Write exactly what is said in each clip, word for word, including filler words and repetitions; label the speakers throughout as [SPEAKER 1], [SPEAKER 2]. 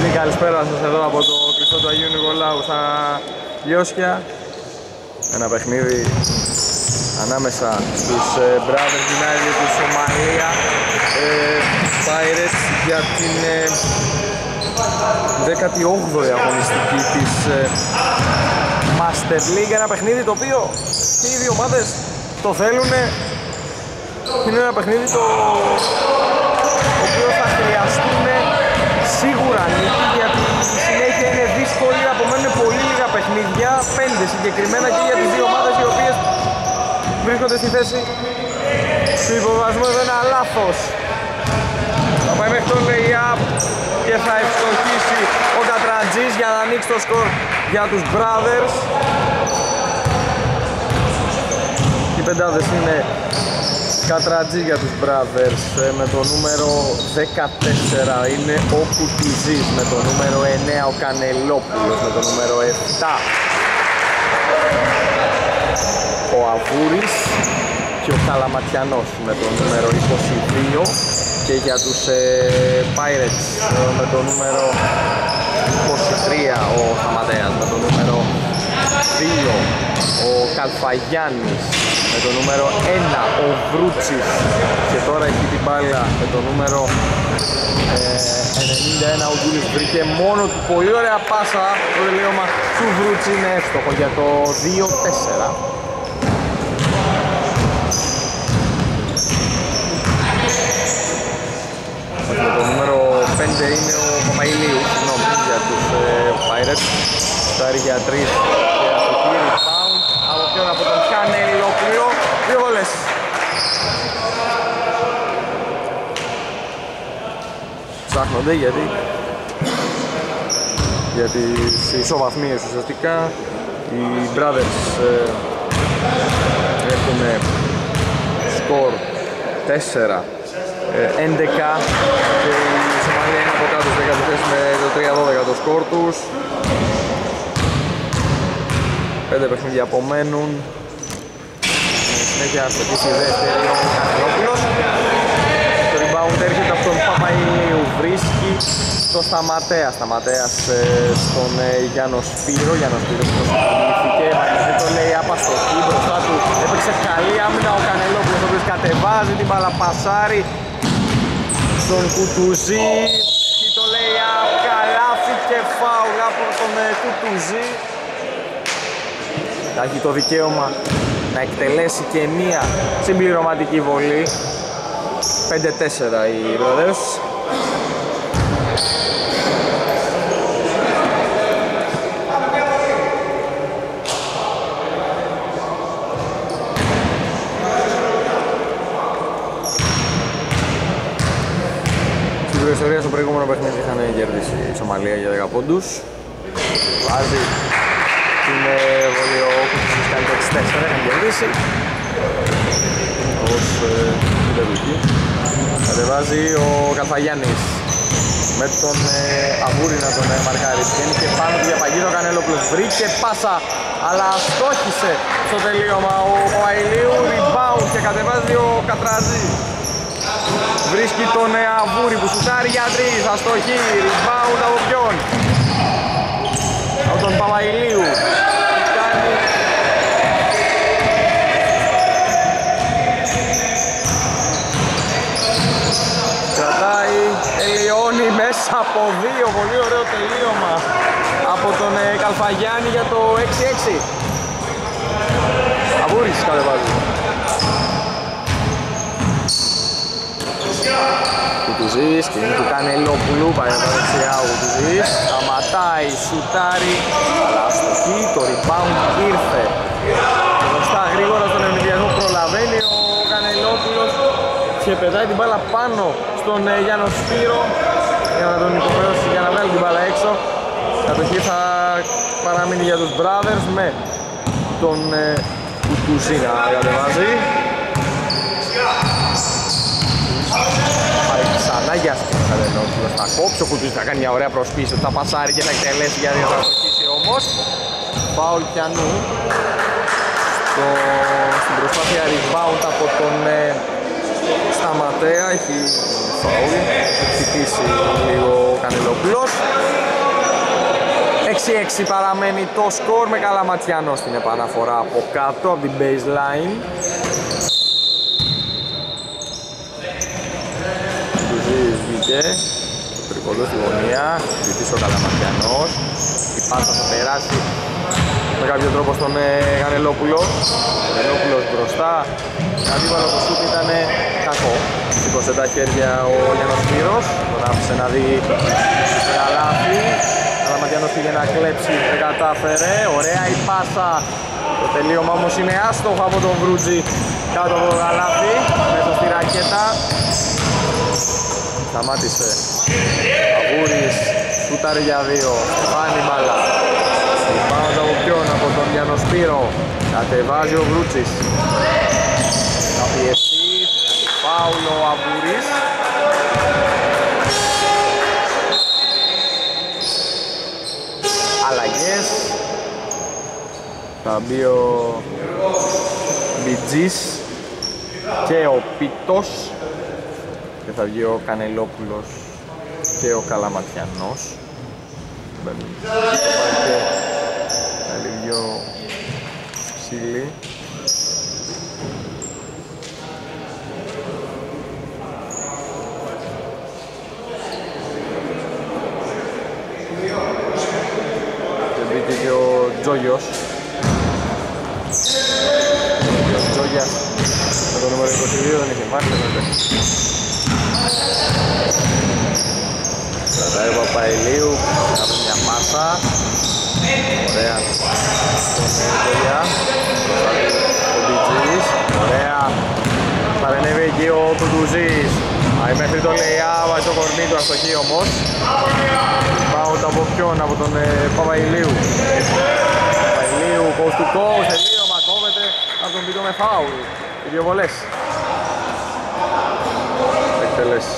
[SPEAKER 1] Καλή καλησπέρα σας εδώ από το κλειστό του Αγίου Νικολάου στα Λιώσια. Ένα παιχνίδι ανάμεσα στους ε, Brothers United του Σομαλία ε, Pirates για την ε, δέκατη όγδοη αγωνιστική της ε, Master League. Ένα παιχνίδι το οποίο και οι δύο ομάδες το θέλουν. Είναι ένα παιχνίδι το οποίο θα χρειαστούν σίγουρα νίκη, γιατί η συνέχεια είναι δύσκολη, απομένουν πολύ λίγα παιχνίδια, πέντε συγκεκριμένα, και για τις δύο ομάδες οι οποίες βρίσκονται στη θέση του υποβασμού. Εδώ ένα λάθος, θα πάει μέχρι το lay-up και θα ευστοχίσει ο Κατραντζής για να ανοίξει το σκορ για τους Brothers. Οι πεντάδες είναι Κατραντζής για τους Brothers, με το νούμερο δεκατέσσερα είναι ο Κουτουζής, με το νούμερο εννέα ο Κανελόπουλος, με το νούμερο επτά ο Αβούρης και ο Καλαματιανός με το νούμερο είκοσι δύο, και για τους ε, Pirates με το νούμερο είκοσι τρία ο Χαματέας, με το νούμερο δύο ο Καλφαγιάννης, με το νούμερο ένα ο Βρούτσης, και τώρα έχει την μπάλα με το νούμερο ε, ενενήντα ένα ο Γκούλης. Βρήκε μόνο του πολύ ωραία πάσα, το τελείωμα του Βρούτσι είναι εύστοχο για το δύο τέσσερα. Με το νούμερο πέντε είναι ο Παπαϊλίου, συγγνώμη, για τους ε, Pirates. Στάρει για τρεις και αστοχή rebound από ποιον, από τον Κανελόπουλο. Δύο βολές. Ψάχνονται γιατί για τις ισοβαθμίες ουσιαστικά οι Brothers ε, έχουν σκορ τέσσερα έντεκα και η Σομαλία είναι από κάτω στη δέκατη θέση με το τρία δώδεκα το σκορ τους. Πέντε παιχνίδια απομένουν. Συνέχεια αστοχής η δεύτερη ο Κανελόπουλος. Το rebound έρχεται από τον Παπαϊλίου, βρίσκει το Σταματέα. Σταματέας ε, στον ε, Γιάννο Σπύρο. Γιάννο Σπύρο που προσφυγήθηκε, μαγνητή το λέει απαστοχή. Μπροστά του έπαιξε καλή άμυνα ο Κανελόπουλος, ο οποίος κατεβάζει την μπάλα, πασάρι στον Κουτουζή. Και το λέει καλάθι και φάουλ από τον ε, Κουτουζή. Θα έχει το δικαίωμα να εκτελέσει και μία συμπληρωματική βολή. πέντε τέσσερα οι Brothers. Στην προϊστορία στο προηγούμενο παιχνίδι είχαν κερδίσει η Σομαλία για δέκα πόντους. Βάζει την βολή ο Κουτουζής, κάνει το εξήντα τέσσερα, είχαν κερδίσει ως τελική. Κατεβάζει ο Καλφαγιάννης με τον ε, Αβούρη να τον ε, μαρκάρει. Βγαίνει και πάνω του για παγίδο ο Κανελόπουλος. Βρήκε πάσα, αλλά αστόχησε στο τελείωμα ο Παπαϊλίου. Rebound και κατεβάζει ο Κατραζή. Βρίσκει τον ε, Αβούρη που σουτάρει για τρεις. Αστοχή. Rebound από ποιον? Από τον Παπαϊλίου. Κρατάει, τελειώνει μέσα από δύο. Πολύ ωραίο τελείωμα από τον ε, Καλφαγιάννη για το έξι έξι. Αβούρης κατεβάζει. Κουτουζής, κινεί του Κανελόπουλου, πάει από δεξιά ο Κουτουζής. Σταματάει, σουτάρει, αλλά αστοχή, το rebound ήρθε. Μπροστά γρήγορα στον ενδιασμό προλαβαίνει ο Κανελόπουλος και πετάει την μπάλα πάνω στον ε, Γιάννο Σπύρο για να τον υποχρεώσει για να βγάλει την μπάλα έξω. Κατοχή θα παραμείνει για τους Brothers με τον ε, Κουτουζή να κατεβάζει. Πάει ξανά για Κανελόπουλος, θα κόψει ο Κουτουζής, θα κάνει μια ωραία προσπίση, θα πασάρει και θα εκτελέσει γιατί θα αστοχίσει όμως. Φάουλ πιανού στο, στην προσπάθεια rebound από τον ε, στα Στα Ματέα έχει φαούλ, έχει χτυπήσει λίγο ο Κανελόπουλος. Και θα ανοίξει το σκορ για τους Brothers. Πέντε τέσσερα οι Brothers. Στην προϊστορία στο προηγούμενο παιχνίδι είχαν κερδίσει η Σομαλία για δέκα πόντους. Βάζει την βολή ο Κουτουζής, κάνει το εξήντα τέσσερα, είχαν κερδίσει ως τελική. έξι έξι παραμένει το σκορ με Καλαματιανό στην επαναφορά από κάτω από την baseline. Κουτουζής βγήκε, το τρικολό στη γωνία, ζητήσει ο Καλαματιανός. Η πάσα θα περάσει με κάποιο τρόπο στον Γανελόπουλο. Ο Γανελόπουλος μπροστά, αντίβαλο το σούτ ήταν κακό. Σήκωσε τα χέρια ο Γιάννος Σπύρος, τον άφησε να δει το καλάθι. Καλαματιανός πήγε να κλέψει, δεν κατάφερε. Ωραία η πάσα, το τελείωμα όμως είναι άστοχο από τον Βρούτζη κάτω από το καλάθι, μέσα στη ρακέτα. Σταμάτησε. Αβούρης, σούταρε για δύο, πάνει μπάλα. Rebound από ποιον, από τον Γιάννο Σπύρο. Κατεβάζει ο Βρούτσης. Θα πιεστεί, φάουλ ο Αβούρης. Αλλαγές. Θα μπει ο Μπιτζής και ο Πίτος. Και θα βγει ο Κανελόπουλος και ο Καλαματιανός. Μπαίνουν και άλλη δυο ψηλοί. Και μπήκε και ο Τζόγιος. Ο Τζόγιας με το νούμερο είκοσι δύο δεν είχε μάθει βέβαια. Κρατάει ο Παπαϊλίου, από μια πάσα. Ωραία στον Τζόγια. Ο Μπιτζής. Ωραία. Παρενέβη εκεί ο Κουτουζής. Πάει μέχρι το Λεϊά, βάζει το κορμί του, αστοχή όμως. Πάουτ από ποιον, από τον ε, Παπαϊλίου. Παπαϊλίου, coast to coast, τελείωμα, κόβεται από τον Πίτο με φάουλ. Οι δύο βολές. Εκτελέσει.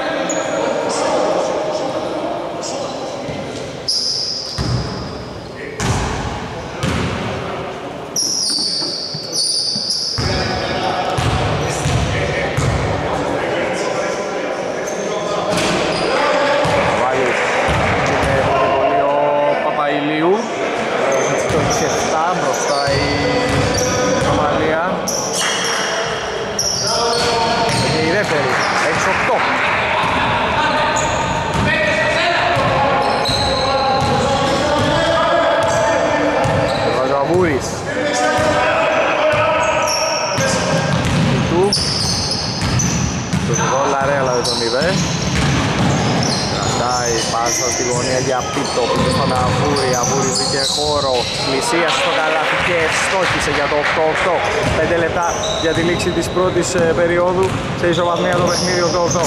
[SPEAKER 1] Πάσα στη γωνία για Πίτο, Πίτο στον Αβούρη, Αβούρη βρήκε χώρο, πλησίασε στο καλάθι και ευστόχησε για το οκτώ οκτώ. πέντε λεπτά για τη λήξη της πρώτης ε, περίοδου, σε ισοβαθμία το παιχνίδι οκτώ οκτώ.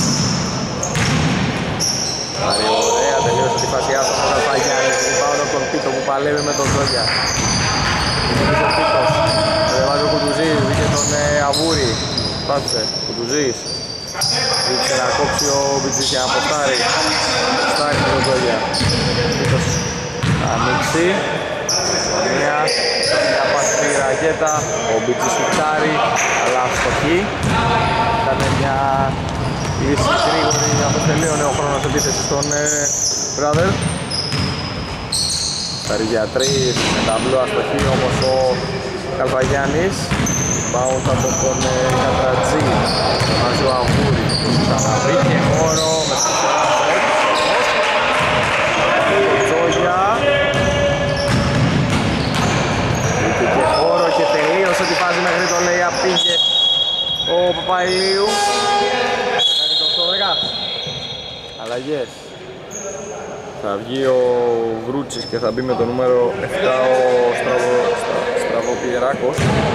[SPEAKER 1] Πάρει ωραία, τελείωσε τη φασιά του ο Καλφαγιάννης, πάνω από τον Πίτο που παλεύει με τον Τζόγια. Βγήκε ο Πίτος, κατεβάζει ο Κουτουζής, βγήκε τον ε, Αβούρη, πάτησε, Κουτουζής. Ζήτησε να κόψει ο Μπιτζής για να αποστάρει. Αποστάρει με τον Τζόγια. Πίτος θα ανοίξει. Μια, μια πάση στη ρακέτα. Ο Μπιτζής φουξάρει, αλλά αστοχή. Ήταν μια λύση γρήγορη, αφού τελείωνε ο χρόνος επίθεσης στον Brother. Στάρει για τρεις, με ταμπλό αστοχή όμως ο Καλφαγιάννης. Bounce από τον Κατρατζή. Βάζει ο Αβούρη. Ξαναβρήκε χώρο με το Τζόγια. Βρήκε χώρο και τελείωσε τη φάση μέχρι το λέει πήγε ο Παπαϊλίου. Κάνει το οκτώ δέκα. Αλλαγές. Θα βγει ο Βρούτσης και θα μπει με το νούμερο επτά ο Στραβο, Στραβοπιεράκος.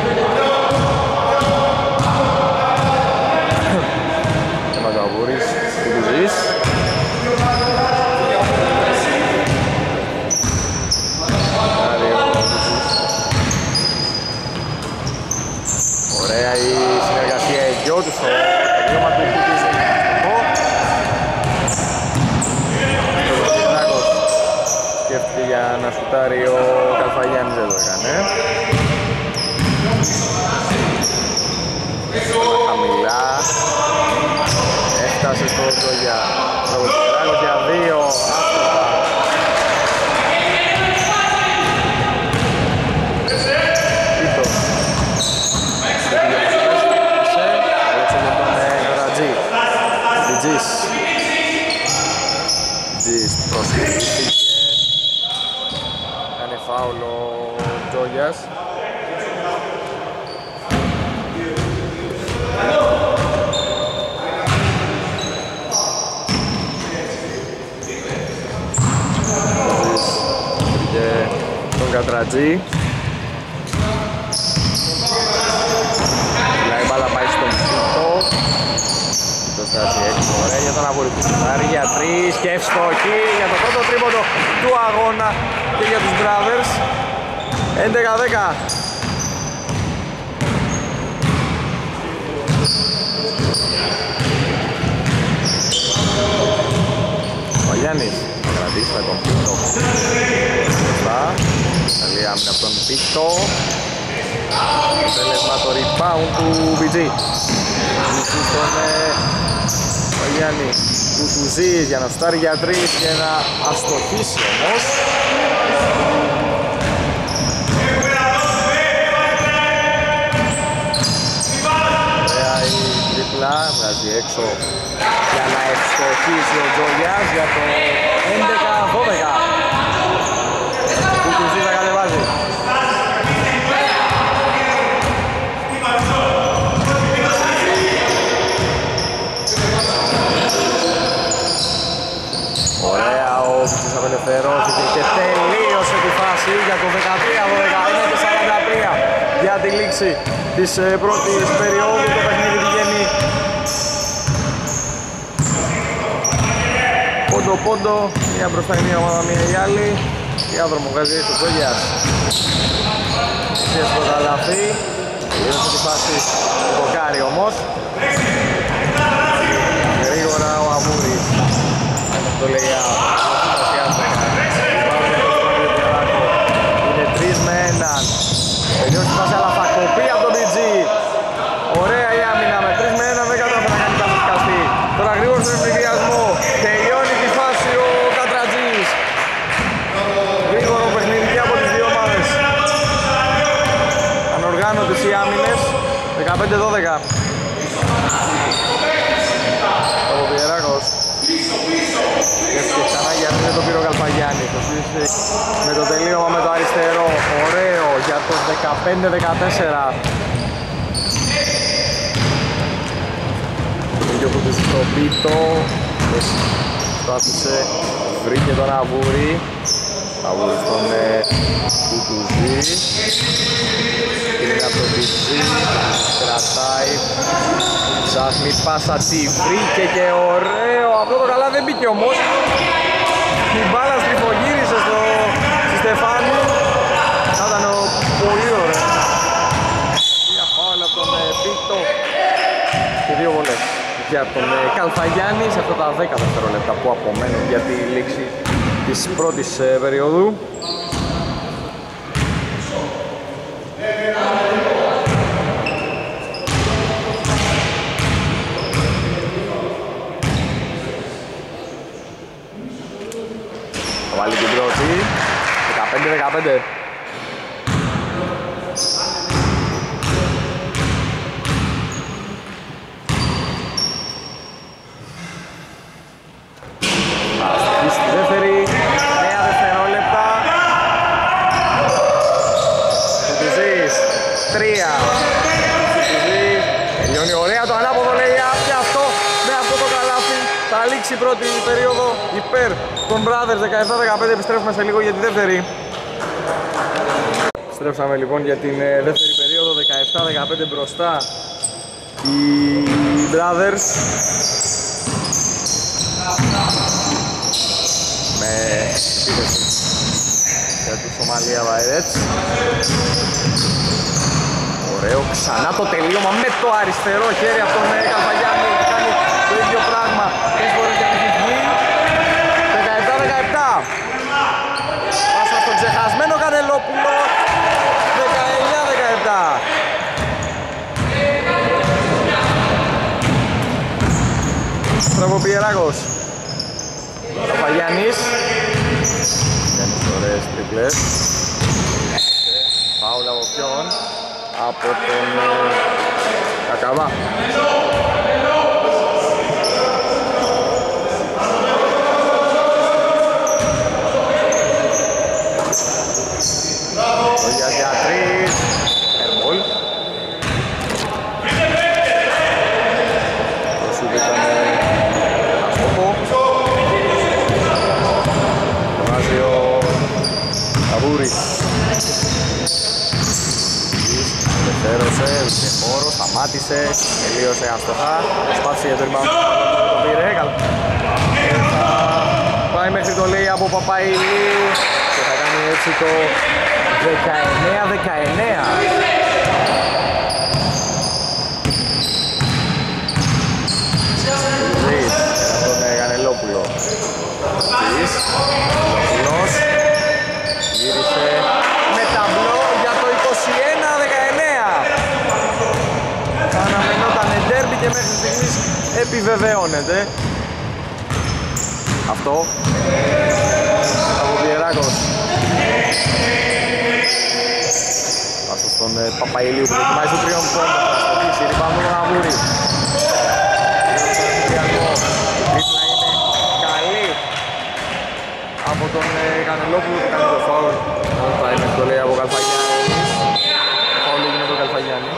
[SPEAKER 1] Έμαζε ο Αβούρης, Κουτουζής. Ωραία η συνεργασία εγγυό του στο τελείωμα του Κουτουζή. Σκέφτηκε για να σουτάρει ο Καλφαγιάννης, δεν το έκανε. Χαμηλά. Έφτασε στο Τζόγια. Τραβοκυράκος για δύο. Άστοχα. Τζογιάς. Και τον Κατρατζή. Δηλαδή η μπάλα πάει στον Πίτο. Το στάζει έξω, ωραία για τον Αβουρικουτάρη για τρεις και ευστοχή για το πρώτο τρίποντο του αγώνα και για τους Brothers. έντεκα δέκα. Ο Γιάννης θα κρατήσει με τον Πίτο. Καλή άμυνα από τον Πίτο. Αποτέλεσμα το rebound του μπι τζι. Στον ο Γιάννη Κουτουζής για να στάρει για τρεις και να αστοχίσει όμως. Ωραία η τριπλά, βγάζει έξω για να ευστοχίσει ο Τζογιάς για το έντεκα δώδεκα. Κουτουζής θα κατεβάζει. Ωραία, ο Βίτσης απελευθερώθηκε και τελείωσε τη φάση για το δεκατρία δώδεκα. Είναι και σαράντα τρία για τη λήξη της πρώτης περίοδου. Το παιχνίδι πηγαίνει πόντο πόντο, μία μπροστά η μία ομάδα, μία η άλλη. Διάδρομο βγάζει το Τζογιάς. Εσείς το καλαθί. Τελείωσε τη φάση του Κοκάρι όμως. Γρήγορα ο Αβούρης. Το λέει είναι τρεις με έναν. Τελειώσει τη φάση αλλά θα κοπεί από τον μπι τζι. Ωραία η άμυνα με τρεις με έναν, δεν κατάφερε να κάνει κάθε δικαστή. Τώρα γρήγορα στον ευνηδιασμό. Τελειώνει τη φάση ο Κατρατζής. Γρήγορο παιχνίδι από τις δύο ομάδες. Ανοργάνωτες οι άμυνες. δεκαπέντε δώδεκα. Ο Βιεράκος. Και ξανά γιατί δεν το πήρε ο Καλπαγιάννης. Με το τελείωμα με το αριστερό. Ωραίο για το δεκαπέντε δεκατέσσερα. Πήγε ο Κουτουζής στο Πίτο. Το άφησε, βρήκε τον Αβούρη. Αβούρη στον Κουτουζή. Είναι από το Βίτσι. Κρατάει. Ψάχνει πάσα, τη βρήκε και ωραίο. Αυτό το καλά δεν μπήκε όμως. Η μπάλα στριφογύρισε στο στη Στεφάνη. Θα ήταν πολύ ωραίο. Μια φάουλ από τον Πίτο και δύο βολές για τον Καλφαγιάννη σε αυτά τα δέκα δευτερόλεπτα που απομένουν για τη λήξη της πρώτης περίοδου. Θα βάλει την πρώτη, δεκαπέντε δεκαπέντε. Στη δεύτερη, νέα δευτερόλεπτα. Κουτουζής, τρία. Κουτουζής, τελειώνει ωραία το ανάποδο λέει και αυτό με αυτό το καλάθι θα λήξει η πρώτη περίοδο υπέρ των Brothers. Δεκαεπτά δεκαπέντε, επιστρέφουμε σε λίγο για τη δεύτερη. Επιστρέψαμε λοιπόν για την δεύτερη περίοδο, δεκαεπτά δεκαπέντε μπροστά οι Brothers. Με επίθεση για τους Σομαλία Βαϊρέτς. Ωραίο, ξανά το τελείωμα με το αριστερό χέρι από τον Καλφαγιάννη. Κάνει το ίδιο πράγμα τρεις φορές για την βγει. δεκαεπτά δεκαεπτά. Πάσα στον ξεχασμένο Κανελόπουλο. δεκαεννιά δεκαεπτά. Στραβοπιεράκος. Καλφαγιάννης. Γιάννης ωραίες τριπλές. Φάουλ από ποιον? Από τον Κακαβά. Ο για τρεις. τελείωσε άστοχα. Προσπάθησε για το rebound, το πήρε. Πάει μέχρι το λέει από Παπαϊλίου και θα κάνει έτσι το δεκαεννέα δεκαεννέα. Ζης για τον Γανελόπουλο. Ζης, Γανελόπουλος γύρισε με ταμπλό για το είκοσι ένα δεκαεννέα. Αναμενόταν ντέρμπι και μέχρι στιγμής επιβεβαιώνεται αυτό από Πιεράκος. Πάσο στον ε, Παπαϊλίου που δοκιμάζει το τριών πόντων. Θα στοχίσει, rebound τον Αβούρη. Η τρίπλα είναι καλή από τον ε, Κανελόπουλο που κάνει το φάουλ. Θα είναι το λέει από Καλφαγιάννη. Το φάουλ έγινε από τον Καλφαγιάννη.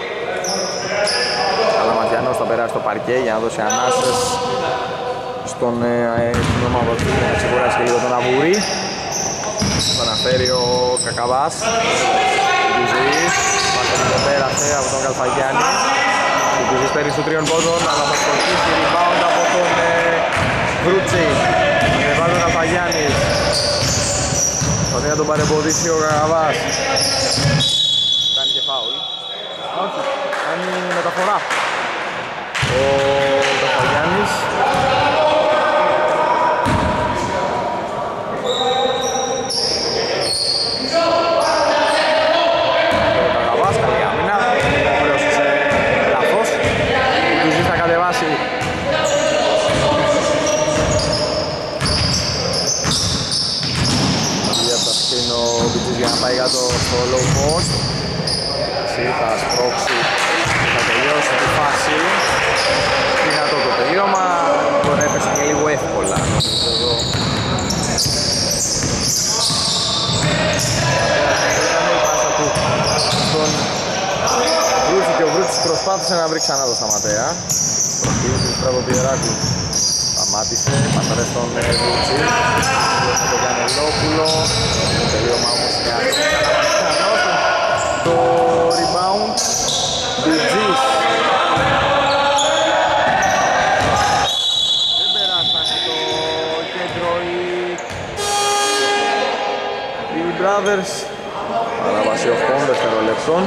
[SPEAKER 1] Καλαματιανός θα περάσει το παρκέ για να δώσει ανάσες στον ομάδα του να ξεκουράσει και λίγο τον Αβούρη. Θα αναφέρει ο Κακαβάς. Κουκουζής, μάλλον το πέρασε από τον Καλφαγιάννη. Κουκουζής παίρνει στο τριών πόντων, αλλά θα σκορπίσει rebound από τον Βρούτσι. Ανεβάζει ο Καλφαγιάννης. Θα δει να τον παρεμποδίσει ο Κακαβάς. Κάνει και φάουλ. Όχι, κάνει μεταφορά ο Καλφαγιάννης. Για να πάει για το low post. Θα σπρώξει, θα τελειώσει τη φάση. Δυνατό το τελείωμα, μπορεί να έπεσε και λίγο εύκολα. Εδώ ήταν η πάσα του στον Βρούτσι και ο Βρούτσης προσπάθησε να βρει ξανά το Σταματέα. Προχείρησε του Στραβοπιεράκου. Σταμάτησε, πατάρε στον Βρούτσι. Τον Κανελόπουλο. Το τελείωμα όμως είναι άσχετο. Το rebound Μπιτζής. Δεν περάσανε το κέντρο οι Brothers. Παράβαση οχτώ δευτερολεπτών.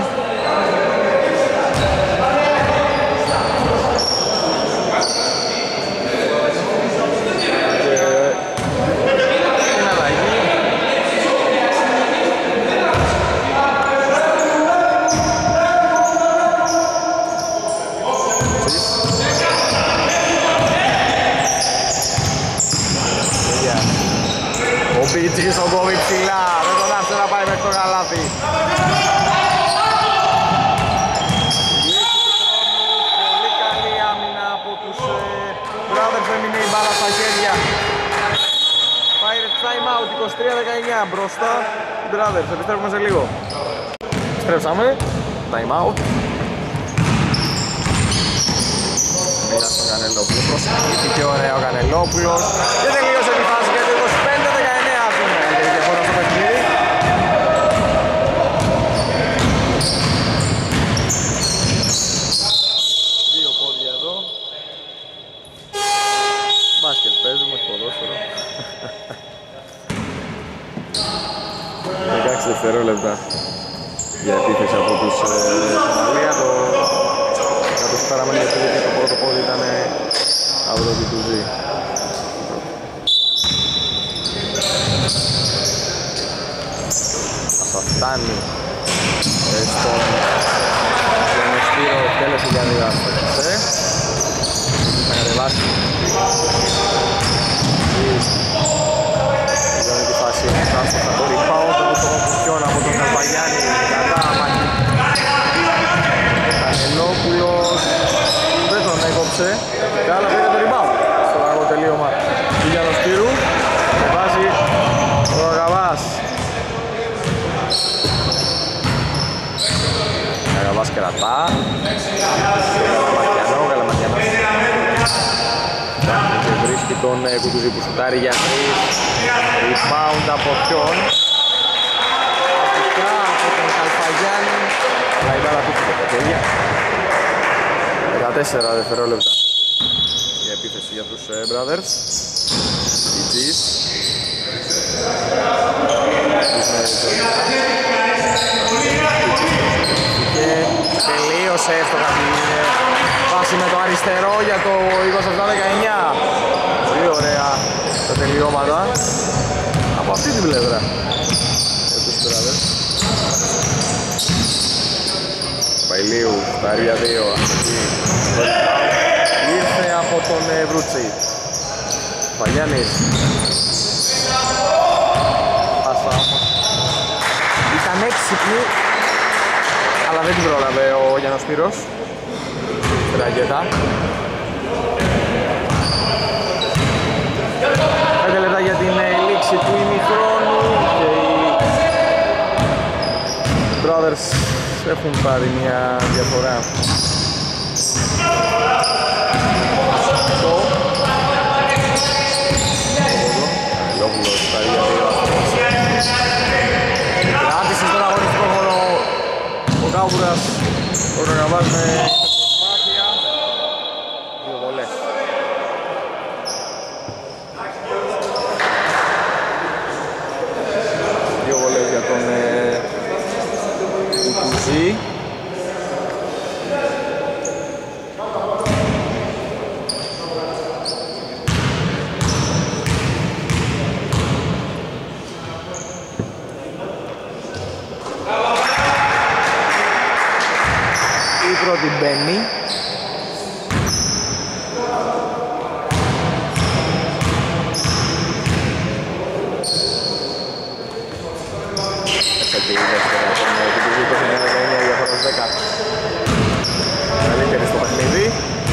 [SPEAKER 1] Μπιτζής τον κόβει ψηλά, δεν τον άφησε να πάει μέχρι το καλάθι. Πολύ καλή άμυνα από τους Brothers, έμεινε η μπάλα στα χέρια. Πάει time out, είκοσι τρία δεκαεννέα μπροστά οι Brothers, επιστρέφουμε σε λίγο. Επιστρέψαμε, time out. Μίλα στον Κανελόπουλο, προσεγγίστηκε ωραία ο Κανελόπουλος και τελείωσε τη φάση για το είκοσι πέντε δεκαεννέα. Δύο πόδια εδώ. Μπάσκετ παίζουμε, ποδόσφαιρο. δεκαέξι δευτερόλεπτα για επίθεση από τους Σομαλία. Το να τους παραμένει γιατί και το πρώτο πόδι ήταν από το Κουκουζή. Θα φτάνει στον Σπύρο, τέλος για δύο άστοχες. Θα κατεβάσει η τη φάση άστοχα το rebound από τον Κουκιόν από τον Καλπαγιάννη κατά μάχη. Κανελόπουλος δεν τον έκοψε, αλλά πήρε το rebound στο λαγό τελείωμα του Γιάννου Σπύρου. Κατεβάζει ο Αγαβάς. Αγαβάς κρατά. Καλαματιανό, Καλαματιανός και βρίσκει τον Κουκουζή που σουτάρει για τρεις. Rebound από ποιον? Αρχικά από τον Καλφαγιάννη. Αλλά η μπάλα του στο πετέλια. δεκατέσσερα δευτερόλεπτα η επίθεση για τους ε, Brothers. Η G's και τελείωσε εύστοχα την φάση με το αριστερό για το είκοσι επτά δεκαεννιά. Πολύ ωραία τα τελειώματα από αυτή την πλευρά για τους Brothers. Παϊλίου, τα ρία δύο, ήρθε από τον Βρούτσι. Βαγιάννης. Πάσα όμως. Ήταν έξυπνοι, αλλά δεν την πρόλαβε ο Γιάννος Πύρος. Ραγέτα. Πέντε λεπτά για την λήξη του ημιχρόνου και οι Brothers έχουν πάρει μια διαφορά. Κράτησε στον αγωνιστικό χώρο ο Κάμπουρας, ο Ρογαβάς με προσπάθεια. Δύο βολές. Δύο βολές για τον Κουκουζή. Η πρώτη μπαίνει. Έφτασε και η δεύτερη από τον Κουκουζή, είκοσι εννιά δεκαεννιά, διαφοράς δέκα. Καλύτερη στο παιχνίδι.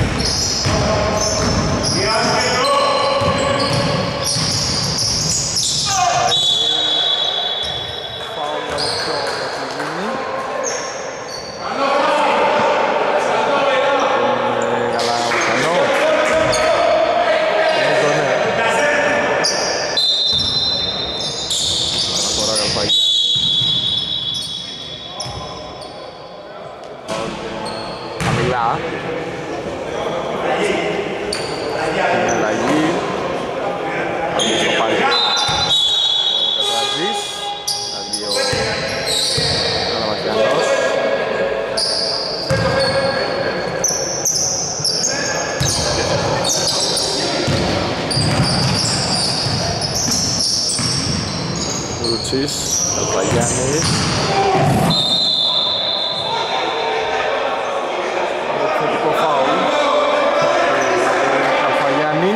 [SPEAKER 1] Καλπαγιάννης. Θετικό φάουλ. Καλπαγιάννη.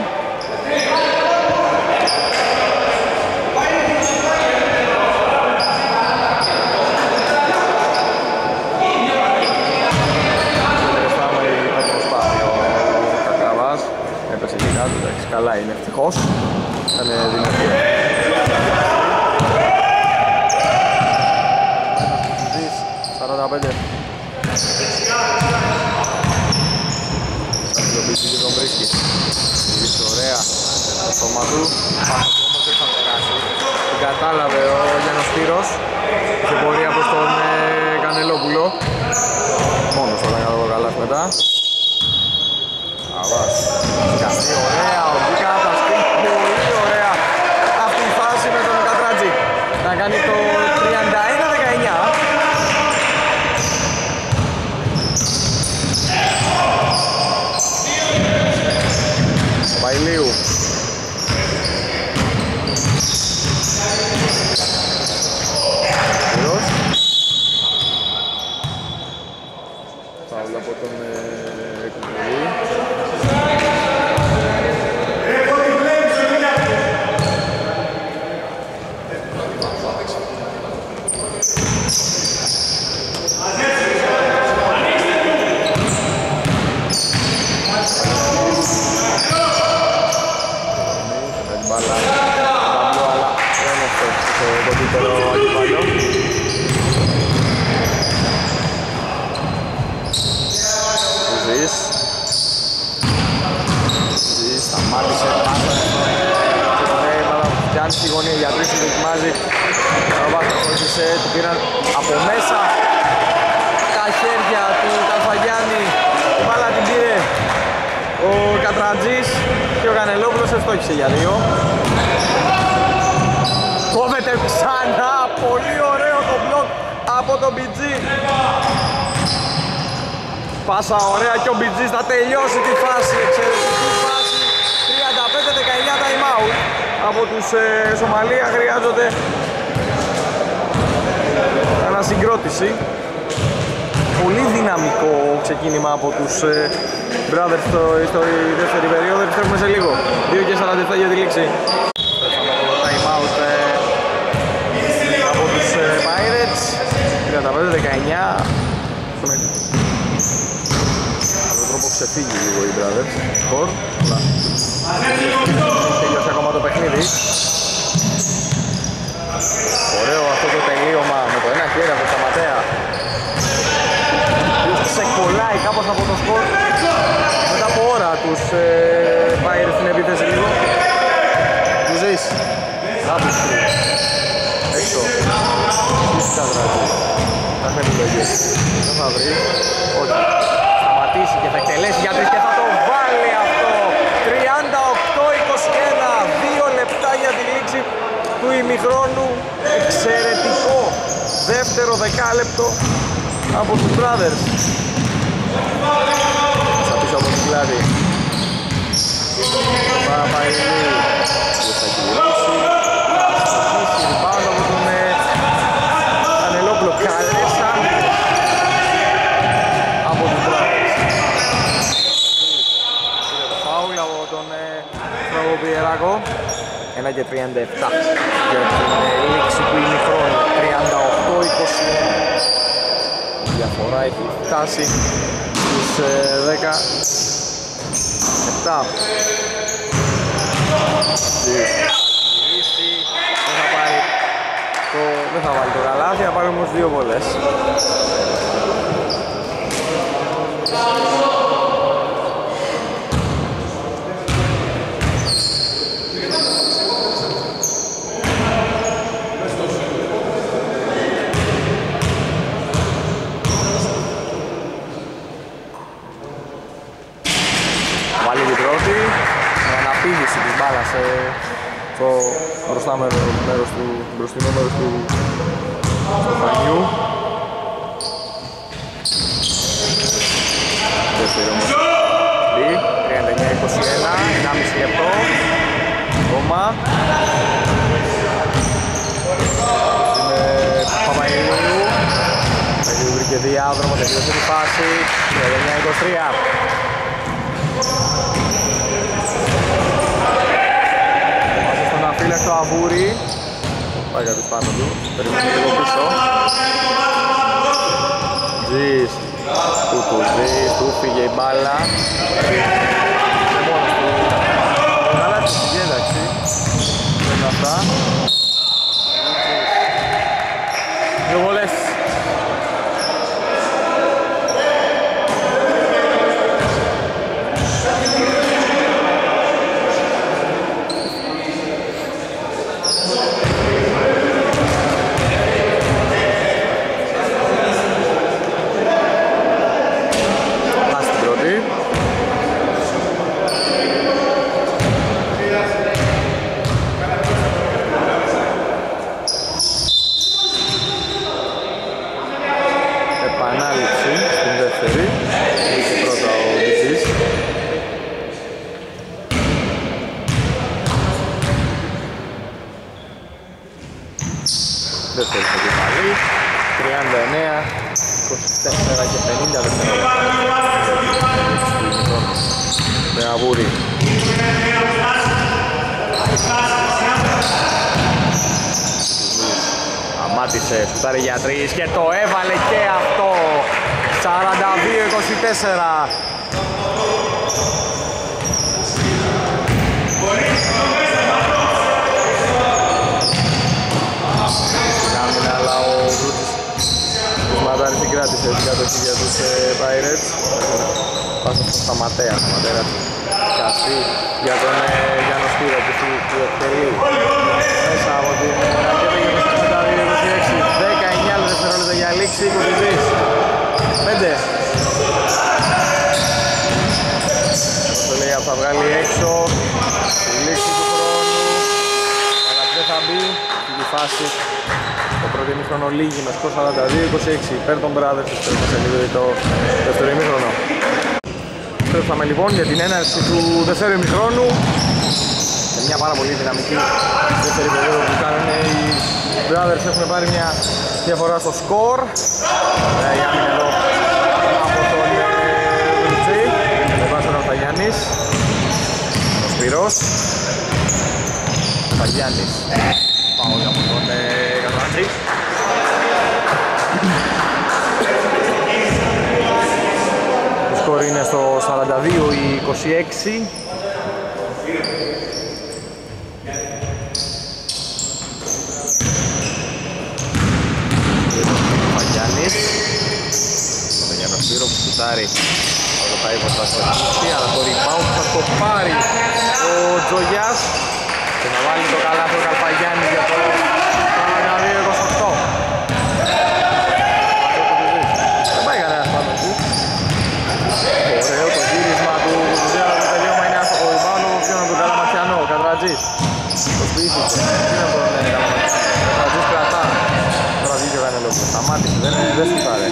[SPEAKER 1] Έπεσε και κάτω, εντάξει, καλά είναι, ευτυχώς. Ήταν δυνατή. σαράντα πέντε. Θα φιλοποιήσει και τον βρίσκει. Γύρισε ωραία το σώμα του. Πάσο του όμως δεν θα περάσει. Την κατάλαβε ο Γιάννος Πύρος. Και πορεία προς τον ε, Κανελόπουλο. Μόνος θα ήταν καλό καλά μετά. Αβάς. Σκαστεί ωραία. Ο Γκίκα τα στείλει πολύ ωραία. Αυτή η φάση με τον Κατράτζη. Να κάνει το τριάντα ένα δεκαεννιά. Παϊλίου. Πύρος. Φάουλ από τον Κουκουζή. Σταμάτησε πάντα πιάνει στη γωνία για τρεις, δοκιμάζει. Ο Βάτος βοήθησε, του πήραν από μέσα τα χέρια του Καλφαγιάννη. Η μπάλα την πήρε Ρατζής και ο Κανελόπουλος ευστόχησε για δύο. Κόβεται ξανά, πολύ ωραίο το μπλοκ από τον μπι τζι. Πάσα ωραία και ο μπι τζι θα τελειώσει τη φάση, εξαιρετική φάση. τριάντα πέντε δεκαεννιά time out από τους ε, Σομαλία, χρειάζονται ανασυγκρότηση. Πολύ δυναμικό ξεκίνημα από τους ε, Brothers στο, στο δεύτερη περίοδο, επιστρέφουμε σε λίγο. δύο και σαράντα επτά για τη λήξη. Time out ε, από τους ε, Pirates, τριάντα πέντε δεκαεννιά. Με τον τρόπο ξεφύγει λίγο οι Brothers, σκορ. Τελειώσει ακόμα το παιχνίδι. Ωραίο αυτό το τελείωμα με το ένα χέρι από τον Σταματέα. Ξεκολλάει κάπως από το σκορ. Μετά από ώρα τους ε, Pirates στην επίθεση λίγο. Του ζεις. Άπιστρου. Έξω. Φύσικα δράση. Θα έχουμε επιλογές. Δεν θα βρει. Όχι. Σταματήσει και θα εκτελέσει για τρεις και θα το βάλει αυτό. τριάντα οκτώ είκοσι ένα. Δύο λεπτά για τη λήξη του ημιχρόνου. Εξαιρετικό δεύτερο δεκάλεπτο από τους Brothers. Στα πίσω από την πλάτη. Παπαϊλή. Και θα κυλήσει. Θα στοχίσει rebound από τον Κανελόπουλο. Καλές άμυνες από τους Brothers. Πήρε το φάουλ από τον Φραγοπιεράκο. ένα και τριάντα επτά για την λήξη του ημιχρόνου. τριάντα οκτώ είκοσι ένα. Η διαφορά έχει φτάσει στις δέκα επτά. Δεν θα πάρει το, δεν θα βάλει το καλάθι, θα πάρει όμως δύο βολές. Της μπάλας στο μπροστά μέρος του, μπροστινό μέρος του Στεφανιού. Δεύτερο όμως τριάντα εννιά είκοσι ένα, ενάμιση λεπτό ακόμα. Είναι Παπαϊλίου. Παπαϊλίου βρήκε διάδρομο, τελείωσε τη φάση. τριάντα εννιά είκοσι τρία. Φίλε στο Αβούρι. Πάει κάτι πάνω του. Περιμένει λίγο πίσω. Τζις. Του του Τζις. Του φύγε η μπάλα. Είναι μόνος του. Καλά της φύγε, εντάξει. Δεν είναι αυτά. Δύο βολές. Δεύτερη στο κεφαλή, τριάντα εννέα, είκοσι τέσσερα και πενήντα δευτερόλεπτα. Με Αβούρι. Αμάτισε, σουτάρει για τρεις και το έβαλε και αυτό. σαράντα δύο είκοσι τέσσερα. Αλλά ο Βρούτης Ματάρης την κράτησε την κατοχή για τους Pirates. Πάσα στον Σταματέα, Σταματέα Κασί για τον Γιάννο Σπύρο που εκτελεί μέσα από την ρακέτα για το σαράντα δύο είκοσι έξι. δεκαεννιά δευτερόλεπτα για λήξη, είκοσι τρία. πέντε. Το λέει από θα βγάλει έξω στη λήξη του χρόνου, αλλά δεν θα μπει στην τη φάση. Το πρώτο ημίχρονο λίγη με σκορ σαράντα δύο είκοσι έξι υπέρ των Brothers. Επιστρέφουμε σε λίγο το δεύτερο ημίχρονο. Επιστρέφαμε λοιπόν για την έναρξη του δεύτερου ημίχρονου. Σε μια πάρα πολύ δυναμική δεύτερη περίοδο που κάνουν οι Brothers, έχουν πάρει μια διαφορά στο σκορ. Ωραία η άμυνα εδώ από τον Λουτσί. Με βάζει ο Ραφαγιάννης. Ο Σπυρός. Ραφαγιάννης. Πάω από τον Κατράτζη. Το σκορ είναι στο σαράντα δύο είκοσι έξι. Ραφαγιάννης. Τον Γιάννο Σπύρο που σουτάρει. Θα το πάει μπροστά στο Ρασίστη, αλλά το rebound θα το πάρει ο Τζογιάς και να βάλει το καλάθι ο Καλφαγιάννης για το σαράντα δύο είκοσι οκτώ. Δεν πάει κανένας πάνω εκεί. Ωραίο το γύρισμα του Κουτουζέλα, το τελείωμα είναι άστοχο. Rebound ο ποιον τον Καλαματιανό, ο Κατρατζής. Το σπίθηκε, ποιον τον Καλαματιανό. Ο Κατρατζής κρατά. Τώρα βγήκε ο Κανελόπουλος, σταμάτησε, δεν σουτάρε.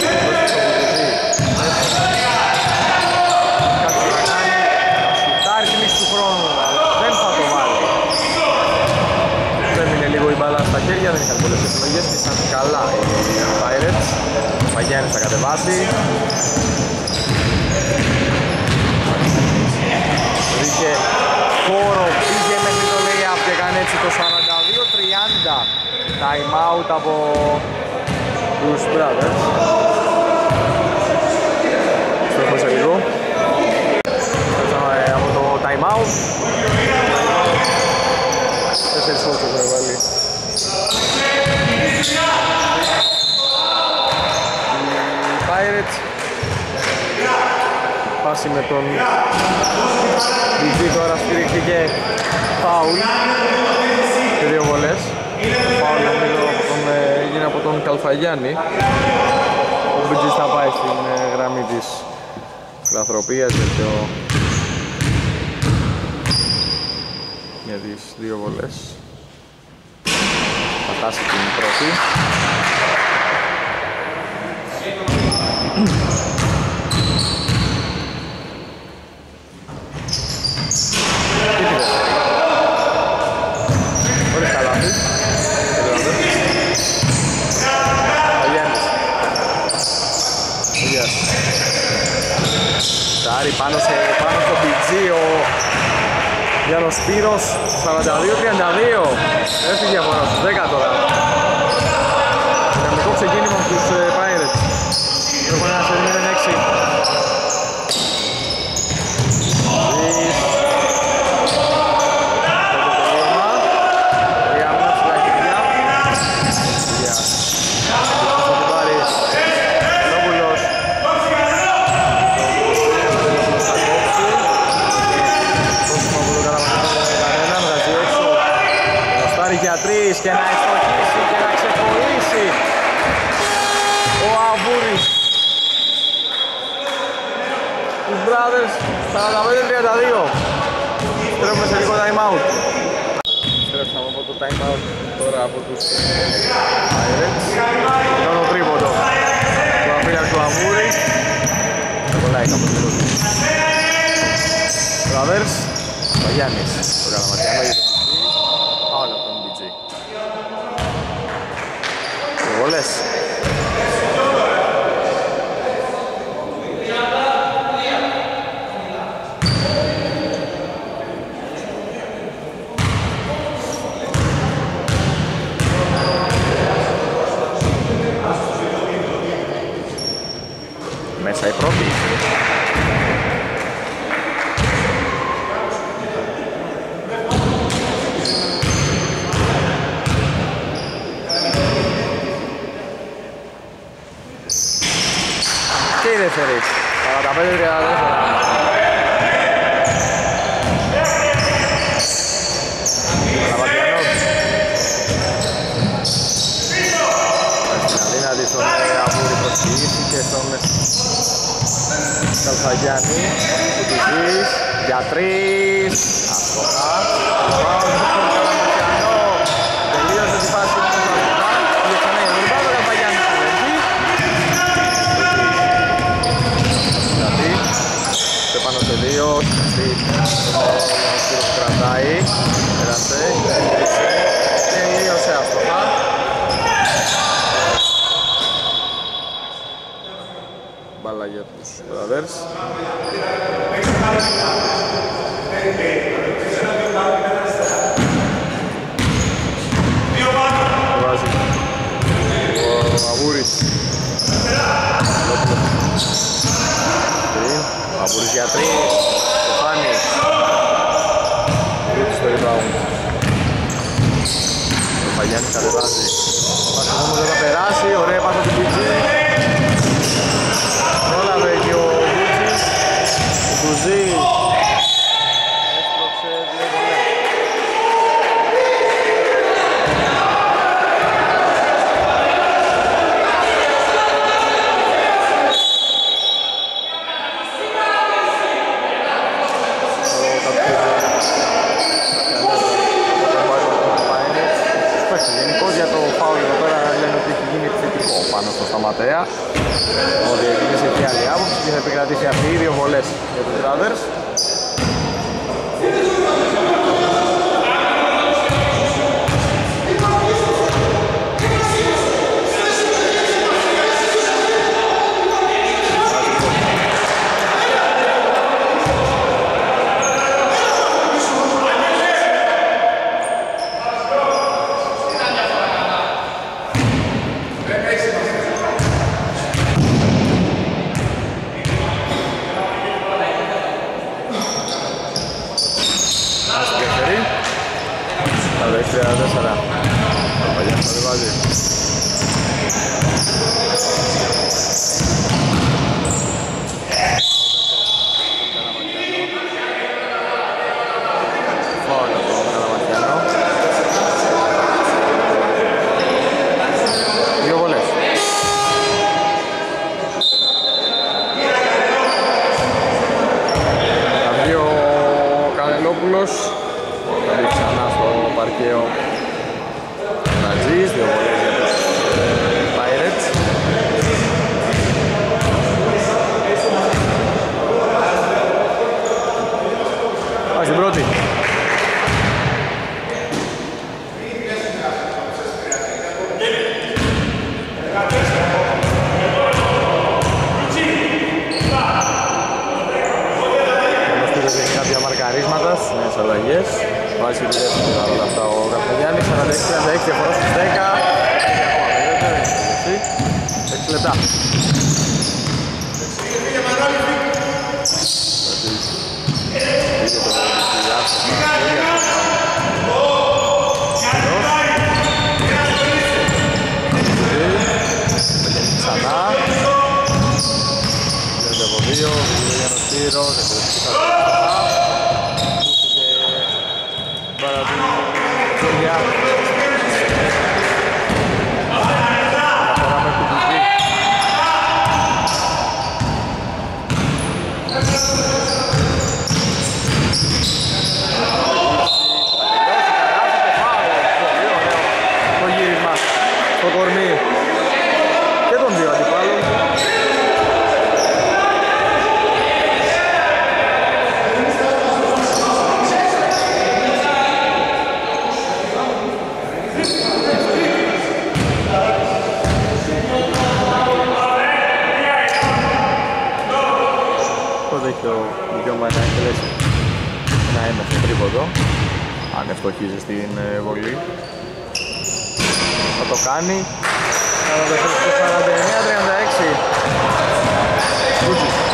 [SPEAKER 1] Στα χέρια δεν είχαν πολλές επιλογές και ήταν καλά οι Pirates. Ο Παγιάννης θα κατεβάσει. Βρήκε χώρο, πήγε μέχρι το lay-up και έκανε έτσι το σαράντα δύο τριάντα. Time out από τους Brothers. Στρέφουμε σε λίγο. Από το time out. Τέσσερις φόρτες έχουν βάλει. Οι Pirates πάση με τον Μπιτζή τώρα στηρίχθηκε φάουλ και δύο βολές. Το φάουλ νομίζω έγινε από τον Καλφαγιάννη. Ο Μπιτζής θα πάει στην γραμμή της φιλανθρωπίας για τις δύο βολές. Θα φτάσει την πρώτη. Και τη δεύτερη. Χωρίς καλάθι. Αγιάννης. Τάρι πάνω στο Μπιτζή ο Γιάννος Σπύρος. Σαράντα δύο τριάντα δύο. Έφυγε διαφορά στους δέκα τώρα. Δυναμικό ξεκίνημα από τους Pirates. Έχουν ένα σερί έξι. Και να εστοχίσει και να ξεχωρίσει ο Αβούρης. Τους Brothers σαράντα πέντε τριάντα δύο. Στρέφουμε σε λίγο time out. Στρέψαμε από το time out τώρα από τους Pirates. Εδώ το τρίποντο του αφίλιας του Αβούρη. Θα κολλάει κάπως λίγο. Brothers, ο Γιάννης, το Καλαματιανό για τον Μπιτζή. Άλλο τον Μπιτζή. Βολές. Μέσα η πρώτη. Και η δεύτερη. σαράντα πέντε τριάντα τέσσερα. Καλαματιανός. Στην αδύνατη στον Αβούρη προσφυγήθηκε στον Καλφαγιάννη. Κουτουζής. για τρεις. Αστοχά. Τελείωσε τη φάση του Αστοχά. Πήγε ξανά για τον Παύλο Καρπαγιάννη στην ελεγχή. Δηλαδή, σε πάνω σε δύο. Στη κρατάει. Πέρασε. Τελείωσε Αστοχά. Μπάλα για τους Brothers. Βάζει ο Αβούρης. Ο Αβούρης για τρεις. Στεφάνη. Ρούτς στο rebound. Ο Παγιάννης κατεβάζει. Ο Πάσος όμως δεν θα περάσει. Ωραία πάσα του Πιτζή. Πρόλαβε και ο Βούτσης. Ο Κουζή. Έσπρωξε δύο βολές. Γενικώς για το φάουλ εδώ πέρα λένε ότι έχει γίνει επιθετικό πάνω στο Σταματέα. Ο διαιτητής έχει άλλη άποψη και θα επικρατήσει αυτοί οι δύο βολές για τους Brothers. τριάντα τέσσερα. Παπαγιάννης θα βάζει. Φάουλ από τον Καλαμακιάνο. Δύο βολές. Θα βγει ο Κανελόπουλος. Θα μπει ξανά στο παρκαίο Νατζής, δύο βολές για τους Pirates. Πάει στην πρώτη. Έχει κάποια μαρκαρίσματα στις νέες αλλαγές. Βάζει τη δεύτερη παρόλα αυτά ο Καρπαγιάννης. σαράντα έξι τριάντα έξι διαφορά στους δέκα. έξι λεπτά. Ξανά. πέντε από δύο. Για το Σπύρο. Αν ευστοχίζει στην βολή θα το κάνει. σαράντα εννέα τριάντα έξι. Κούτσις.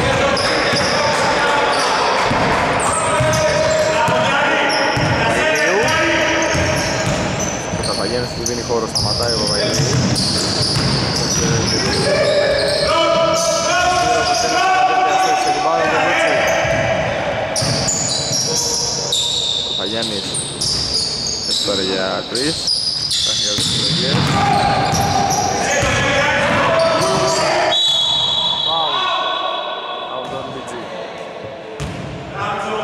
[SPEAKER 1] Ο Παπαγιάννης του δίνει χώρο, σταματάει ο Παπαγιάννης. Παπαγιάννης έτσι τώρα για τρεις. Φτάχνει για τις επιλογές. Φάουλ από τον Μπιτζή.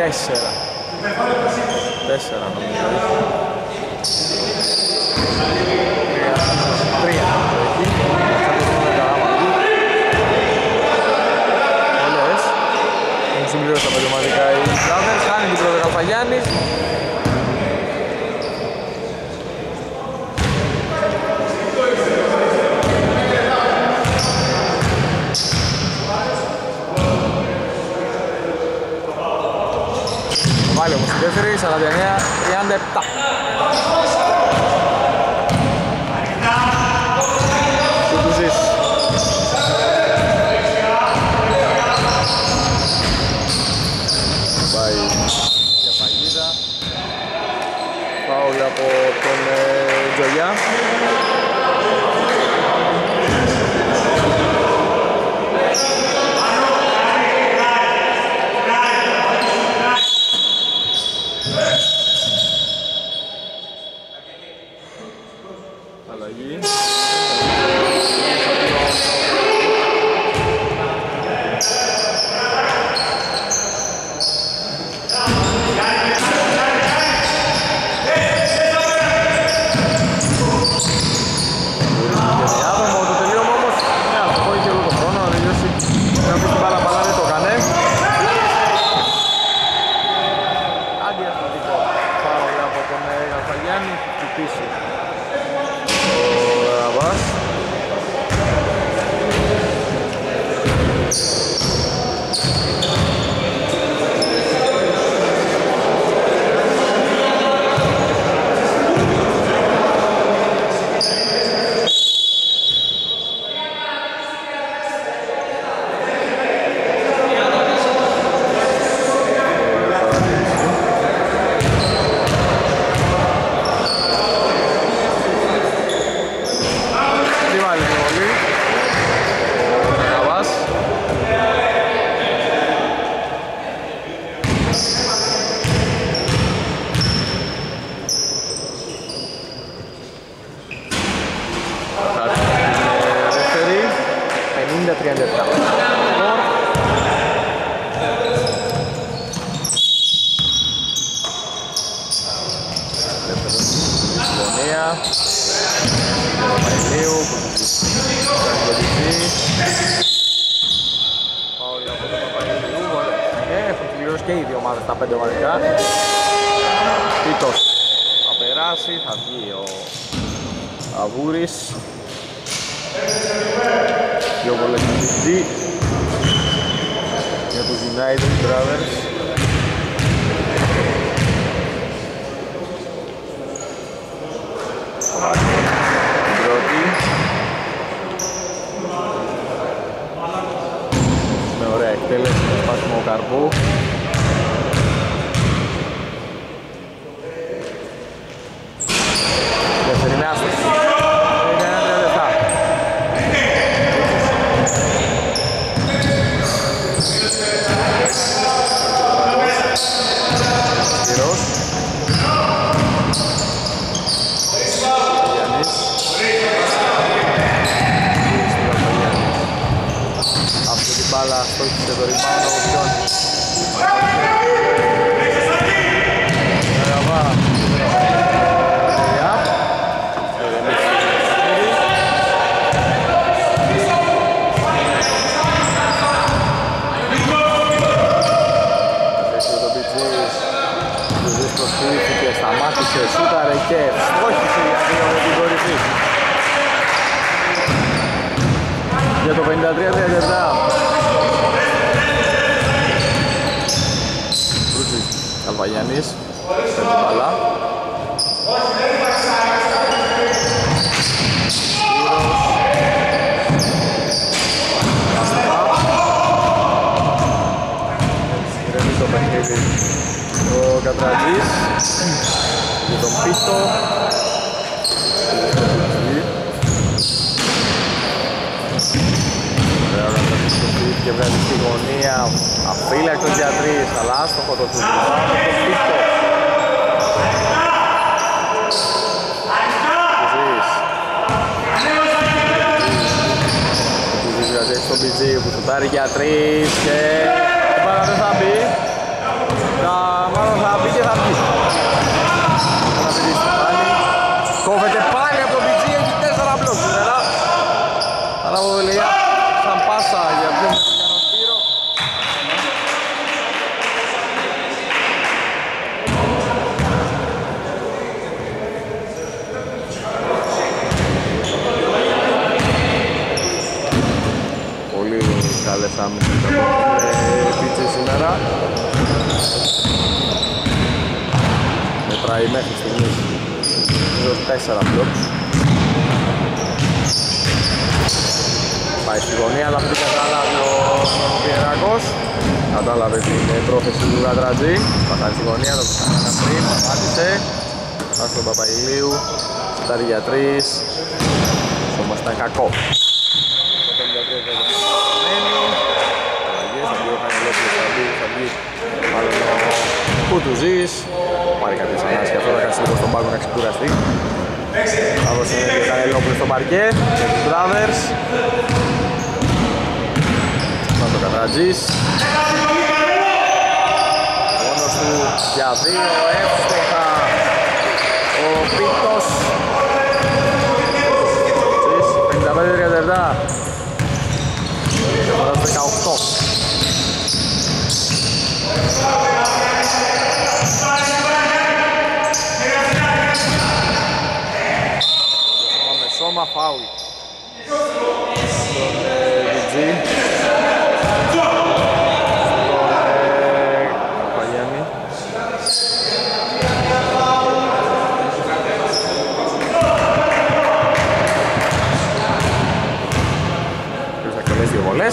[SPEAKER 1] τέσσερα. Τέσσερα νομίζω. Τρία. Όλες. Έχουν συμπληρώσει τα πεντωματικά οι Blazers. Χάνει την πρώτη Καλφαγιάννης. Βάλει όμως την δεύτερη, σαράντα εννέα τριάντα επτά. Κουτουζής. Πάει για παγίδα. Φάουλ από τον ε, Τζογιά. Αλλαγή. τριάντα επτά. Συμφωνία Παπαϊλίου, Παόλια από τον Παπαϊλίου. Έχουν πληρώσει και οι δύο ομάδες τα πέντε ομαδικά. Πίτος θα περάσει, θα βγει ο Αβούρης. Δύο βολές του Τζι για τους United Brothers. Πρώτη με ωραία εκτέλεση, με σπάσιμο καρπού. Δεύτερη άσταση. Μπάλα στόχισε το rebound ο Γιώργης. Ραβά. Έφτασε το Μπιτζής. Ο Μπιτζής προστήθηκε, σταμάτησε, σούταρε και στόχισε για δύο με την κορυφή. Για το πενήντα τρία τριάντα επτά. Καλβαγιάννης, παίρνει μπαλά. Ηρεμεί το παιχνίδι ο Κατραντής για τον Πίστο. Και βγάζει στη γωνία, αφύλακτος για τρεις, αλλά άστοχο το σούτ. Κουζής στον Μπιτζή που σουτάρει για τρεις και η μπάλα δεν θα μπει. Θα άμυνες από την πι τζι σήμερα. Μετράει μέχρι στιγμής τέσσερα μπλοκς. Πάει στη γωνία, αλλά αυτή κατάλαβε ο Πιεράκος. Κατάλαβε την πρόθεση του Γατρατζή. Πατάει στη γωνία, το πιθανά πριν, πάτησε. Πάει στον Παπαϊλίου, στάρει για τρεις. Όμως ήταν κακό. Αλλαγές, θα βγει ο Κανελόπουλος, θα βγει, θα βγει μάλλον ο Κουτουζής. Πάρει κάποιες ανάσεις και αυτό θα κάτσει λίγο στον πάγκο να ξεκουραστεί. Θα δώσει ο Κανελόπουλος στο παρκέ και τους Brothers. Θα το Κατρατζής. Μόνος του για δύο, εύστοχα ο Πίτος. πενήντα πέντε τριάντα επτά. Διαφορά δεκαοκτώ. Με σώμα φάουλ στον βι τζι. Δύο βολές.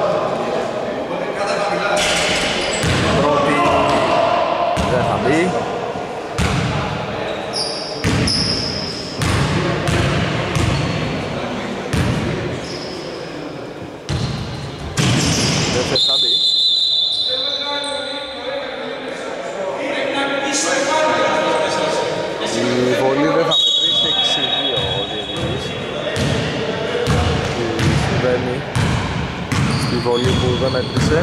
[SPEAKER 1] Πρώτη δεν θα μπει. Δεύτερη θα μπει. Η βολή δεν θα μετρήσει, έξι δύο ο διαιτητής. Συμβαίνει η βολή που δεν μέτρησε.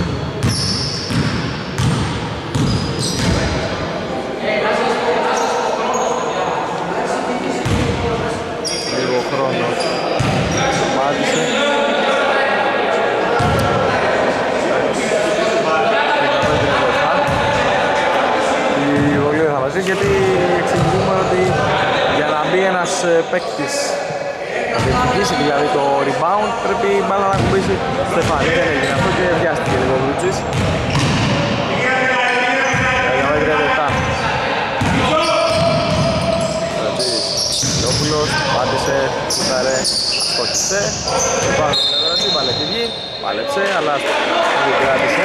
[SPEAKER 1] Λίγο χρόνο μάτισε. Η βολή δεν θα μετρήσει γιατί εξηγούμε ότι για να μπει ένας παίκτης να διεκδικήσει δηλαδή το rebound πρέπει η μπάλα να κουμπίσει στεφάνι. Δεν έγινε αυτό και βιάστηκε λίγο ο Βρούτσης. Λόπουλος, πάτησε, σούταρε, ασκόχησε. Πάνω στον Λεβραντή, βάλε τη βγή, πάλεψε, αλλά δεν κράτησε.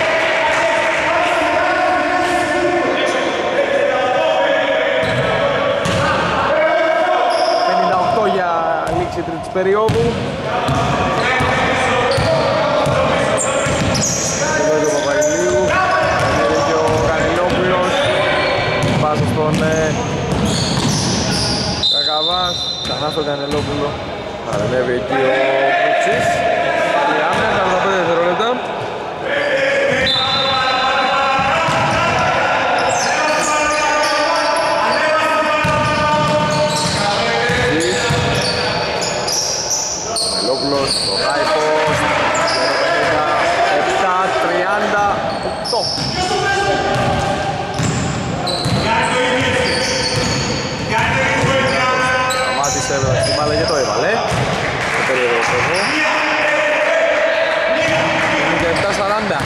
[SPEAKER 1] πενήντα οκτώ για λήξη τρίτης περίοδου. Εδώ είναι ο Παπαγγελίου, είναι και ο Κανελόπουλος. Πάσα στον Κακαβάς, ξανά στον Κανελόπουλο. Ανέβει εκεί ο Κουτσής. Άμενα, σαράντα πέντε δευτερόλεπτα. Κανελόπουλος, το high post. επτά τριάντα οκτώ. Σταμάτησε την μπάλα και το έβαλε. Το περίοδο εδώ. πενήντα επτά σαράντα.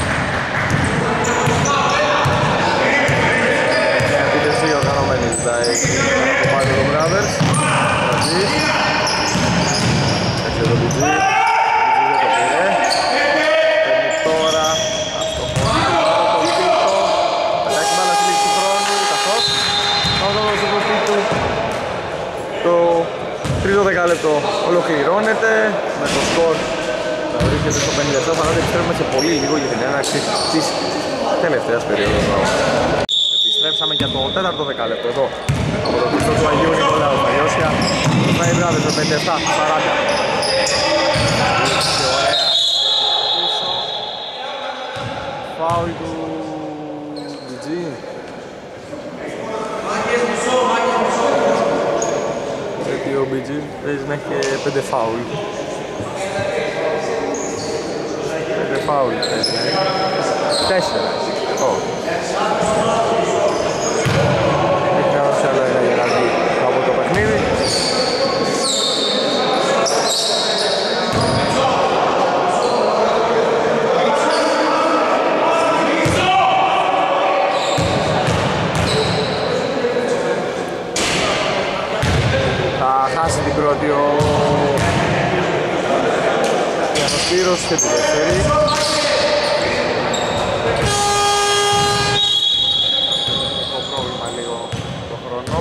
[SPEAKER 1] Μια επίθεση οργανωμένη ζητάει το πάρει το Brothers. Ρατζής. Έτσι εδώ το Μπιτζή. Μπιτζή δεν το πήρε. Παίρνει τώρα. Αστοχώνει το Πίτο. Πετάξει μπάλα στη λήξη του χρόνου. Καθώς. Πάμε το δώσω το Πίτου. Το τρίτο δεκάλεπτο ολοκληρώνεται με το σκορ να βρίσκεται στο πενήντα επτά σαράντα. Επιστρέφουμε σε πολύ λίγο για την έναρξη της τελευταίας περίοδος. Επιστρέψαμε για το τέταρτο δεκάλεπτο εδώ από το πίσω του Αγίου Νικολάου στα Γιώσια. Το Φάι Brothers με πενήντα επτά σαράντα. Πίσω. Φάουλ του Μπιτζή. Γιατί ο Μπιτζή παίζει να έχει πέντε φάουλ. πέντε φάουλ παίζει να έχει. τέσσερα. Έχει κανένα σε άλλο ένα για να βγει από το παιχνίδι. πρώτη ο Σπύρος και τη δεύτερη. Έχω πρόβλημα λίγο το χρόνο.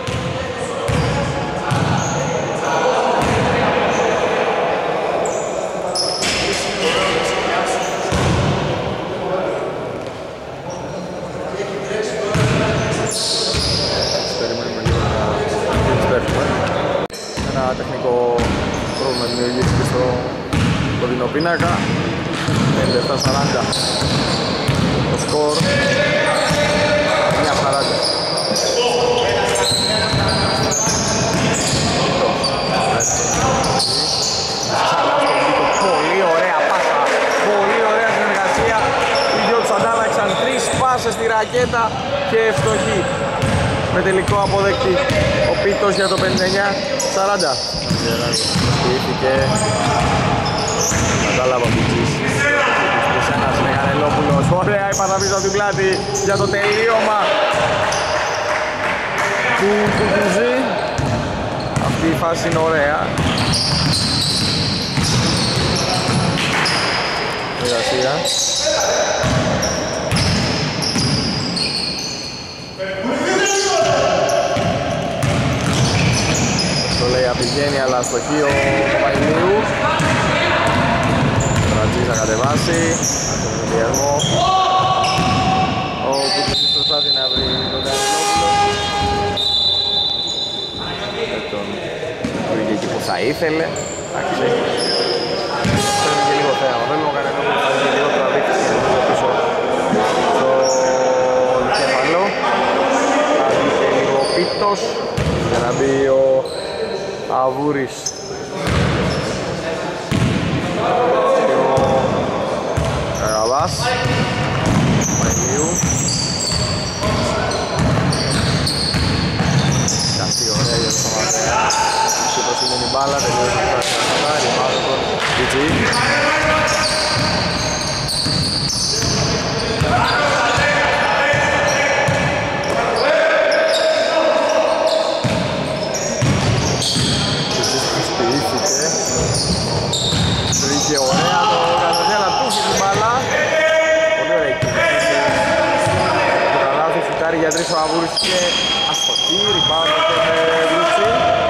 [SPEAKER 1] Περιμένουμε λίγο να επιστρέφουμε. Ένα τεχνικό πρόβλημα δημιουργήθηκε στο κοντινό πίνακα. πενήντα επτά σαράντα το σκορ. Μια σαράντα. Πολύ ωραία πάσα, πολύ ωραία συνεργασία. Οι δυο τους αντάλλαξαν τρεις πάσες στη ρακέτα και ευστοχή. Με τελικό αποδεκτή ο Πίτος για το πενήντα εννιά σαράντα. Στήθηκε. Κατάλαβα Μπιτζής. Ένας Μεγανελόπουλος. Ωραία η πάσα πίσω από την πλάτη για το τελείωμα του Κουκουζή. Αυτή η φάση είναι ωραία. Εργασία. Το λέει απηγαίνει αλλά στοχεί ο Παπαϊλίου. Ο Ρατζής θα κατεβάσει. Στον ενδιασμό. Ο Κουκουζής προσπάθει να βρει τον Κανελόπουλο. Δεν τον βρήκε εκεί που θα ήθελε. Εντάξει. Θέλει και λίγο θέαμα. Θέλει ο Κανελόπουλος θα είναι λίγο τραβήξει και να πίσω στο κεφαλό. Θα δει και λίγο Πίτος για να μπει ο Αβούρης και ο Καραβάς Μαϊλίου. Καστή ωραία για το Σωματέα και προσύνει η μπάλα, τελειώσει η φάση να κατάρει πάνω τον Βιτζή. Βρήκε ωραία το Καζαντζέ να τούσει την μπάλα. Πολύ ωραία η κίνηση. Το καλάθι φυτάρει για τρεις ο Αβούρης και αστοχή. Ριμπάουντ και με Λούτσι.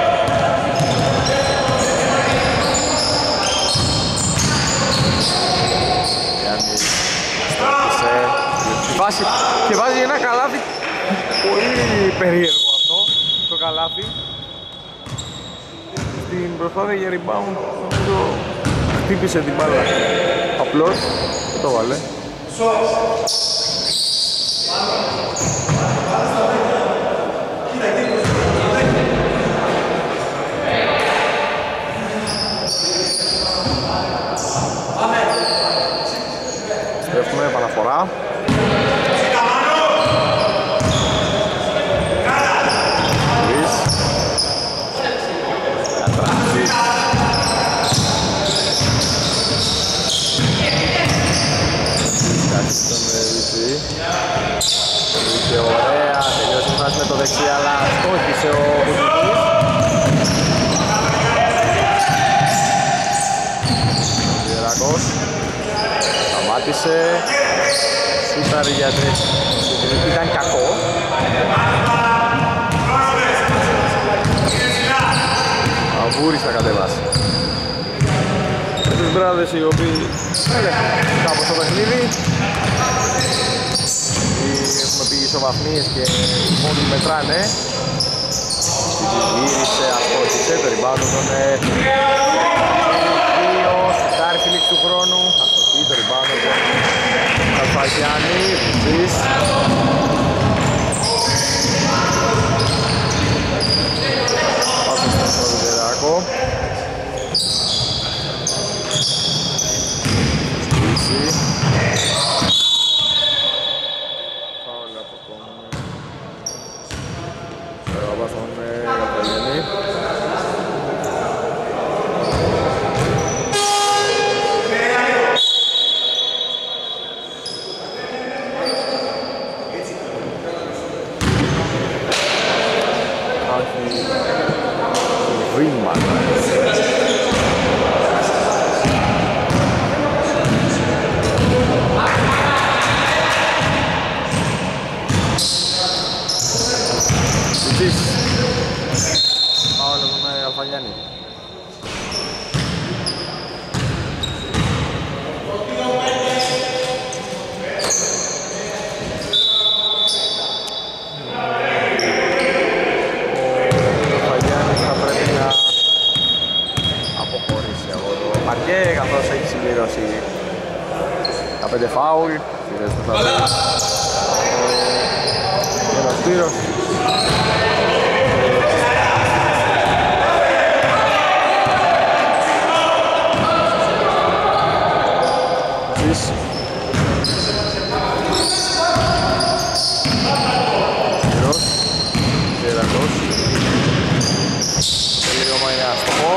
[SPEAKER 1] Γιάννης στρέφησε τη φάση και βάζει ένα καλάθι πολύ περίεργο αυτό το καλάθι. Στην προσπάθεια για rebound νομίζω χτύπησε την μπάλα απλώς και το βάλε. Στρέφουμε επαναφορά. Και ωραία, τελειώσει η φάση με το δεξί αλλά στόχισε ο Κουτουκής. Ο Διερακός σταμάτησε, σούταρε για τρεις, ήταν κακό. Αβούρης θα κατεβάσει. Και τους μπράδες οι οποίοι έλεγχαν κάπως το παιχνίδι. Έχουμε πει ισοβαθμίες και οι μόνοι μετράνε. Γύρισε, αστόχισε, το rebound τον δύο, σουτάρει στη λήξη του χρόνου. Αστοχή, το rebound τον Καλφαγιάννη, Βουτσής. Πάμε στον Βιδεράκο. Στήση. Greenman. Τσίς. Πάω εδώ με Αλφαγιάννη. Καθώς έχει συμπληρώσει τα πέντε φάουλ, φύγες που θα δει ένας πύρος. Τσις. Πύρος, Γερακός. Το τελείωμα είναι αστοχό,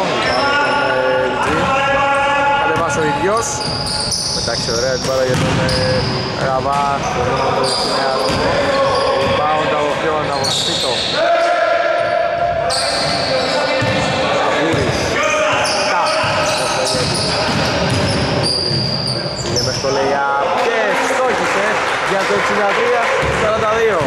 [SPEAKER 1] ο ίδιος μετάξει ωραία την πάρα για τον Ραβά, το δρόμο του Συνέατο. Rebound από ποιον, από Σπίτο. Απούρης, τα, πήγε μες στο lay-up και στόχισε για το εξήντα τρία σαράντα δύο.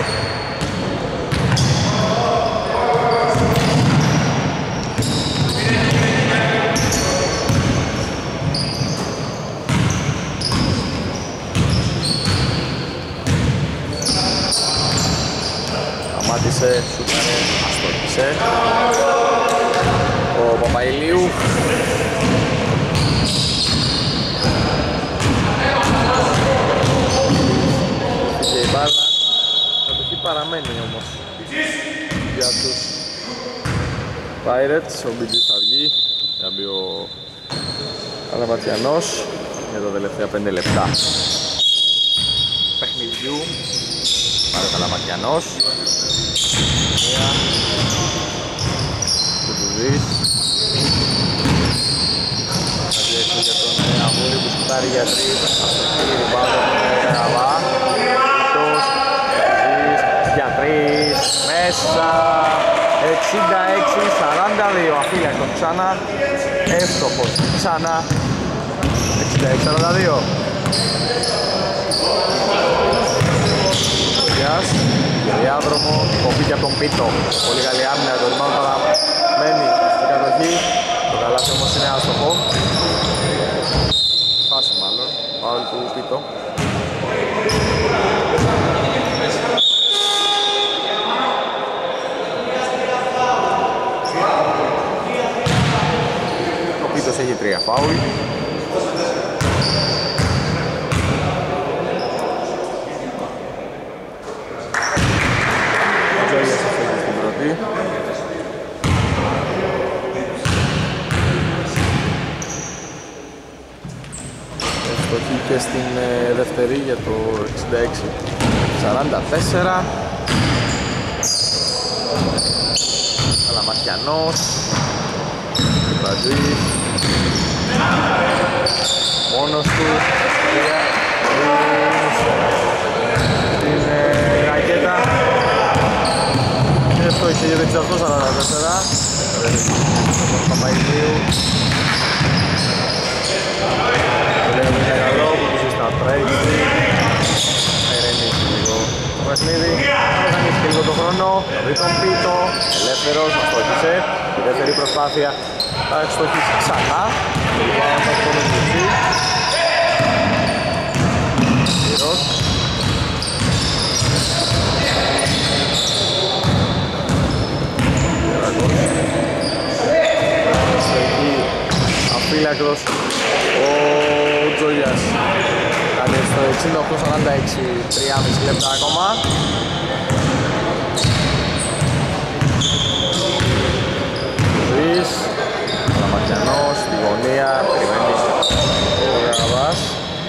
[SPEAKER 1] Σταμάτησε, σούταρε, αστόχισε ο Παπαϊλίου. Και η μπάλα, η κατοχή παραμένει όμως για τους Pirates. Ο Μπιτζής θα βγει, θα μπει ο Καλαματιανός για τα τελευταία πέντε λεπτά παιχνιδιού. Πάρε ο Καλαματιανός. Κουτουζής. Θα διέξω για τον Αμούρη που σκουτάρει για τρεις. Αστοχή, ριμπάουντ από τον Ραβά. Κουτούς, Κουτουζής, για τρεις. Μέσα. εξήντα έξι σαράντα δύο. Αφύλακτο ξανά. Εύστοχος ξανά. εξήντα έξι σαράντα δύο. Διάδρομο, κοπεί και από τον Πίτο. Πολύ καλή άμυνα, το rebound παραμένει στην κατοχή. Το καλάθι όμως είναι άστοχο. Φάση μάλλον, φάουλ του Πίτο. Ο Πίτος έχει τρία φάουλ. Ευστοχή και στην ε, δεύτερη για το εξήντα έξι σαράντα τέσσερα. Καλαματιανός, Μπρατζής, μόνος του, την ε, ρακέτα. Ευστοχή για το εξήντα οκτώ σαράντα τέσσερα. Παπαϊλίου. Είναι καλό που τους είσαι στα τρέξει. Θα ηρεμήσει λίγο το παιχνίδι. Θα ανοίξει και λίγο το χρόνο. Θα βρει τον Πίτο. Ελεύθερος, αστόχισε. Η δεύτερη προσπάθεια θα εξτοχίσει ξανά. Λοιπόν, θα το μελτιωθεί. Πύρος. Αφύλακτος ο Τζόγιας. Κάνει στο εξήντα οκτώ σαράντα έξι, τρία και μισό λεπτά ακόμα. Ζης, Καλαματιανός, στη γωνία, περιμένει ο Γραβάς.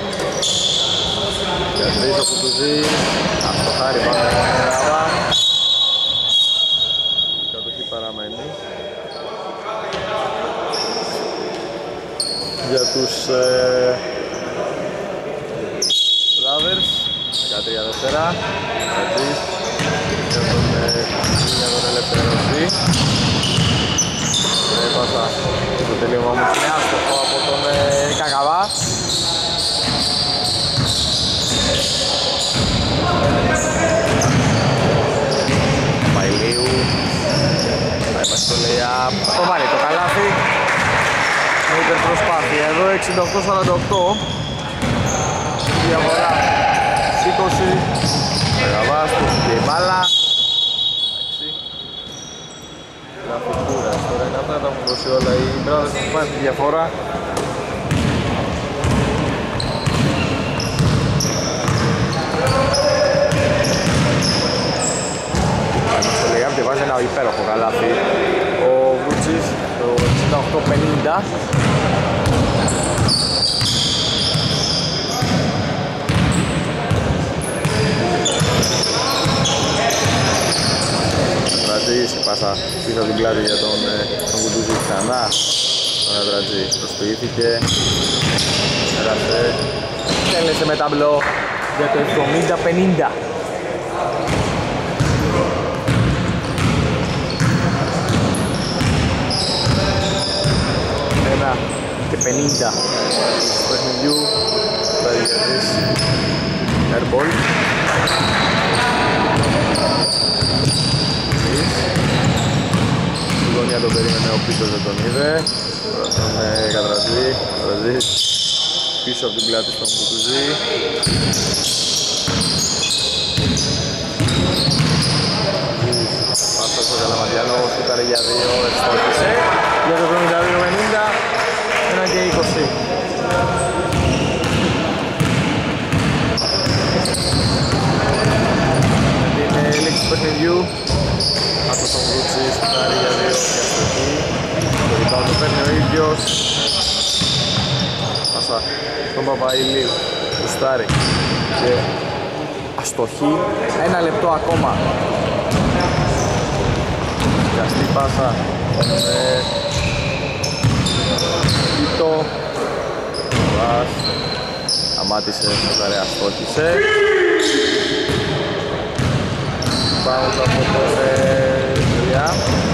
[SPEAKER 1] Γιατρής ο Κουτουζής, αστοχάρι πάνω από τον Γραβά. Η κατοχή παραμένει για τους ε, Brothers. δεκατρία δεύτερα. το βάλει το καλάθι. Με υπερπροσπάθεια εδώ εξήντα οκτώ σαράντα οκτώ. Διαφορά είκοσι. Γαβάς, και η μπάλα. Γραφικούρας τώρα είναι αυτά, τα έχουν δώσει όλα οι μπράδες που πάνε τη διαφορά. Στο Λεγάπτη βάζει ένα υπέροχο καλάθι ο Βρούτσης το εξήντα οκτώ πενήντα. Αντρατζής, η πάσα πίσω την πλάτη για τον, τον Κουντούζη ξανά. Τον Αντρατζή προσποιήθηκε, έρασε, τέλεσε με ταμπλό για το εβδομήντα πενήντα. Ένα και πενήντα του παιχνιδιού, θα διαδείς airball. Στην γωνία τον περίμενε, ο πίσω δεν τον είδε. Τώρα τον Κατραζή, Κατραζής πίσω από την πλάτη στον Κουτουζή. Πάσα στο Καλαματιανό, σούταρε για δύο, εστόχισε. Για το εβδομήντα δύο πενήντα, ένα και είκοσι. Με την λήξη του παιχνιδιού, αυτό τον Βρούτσι, σούταρε για δύο και αστοχή. Το rebound το παίρνει ο ίδιος. Πάσα στον Παπαηλίου, σούταρε και αστοχή. Ένα λεπτό ακόμα. Καστή πάσα με Κίτο. Βάς αμάτισε, σούταρε, αστόχισε. Πάω από τον Τριά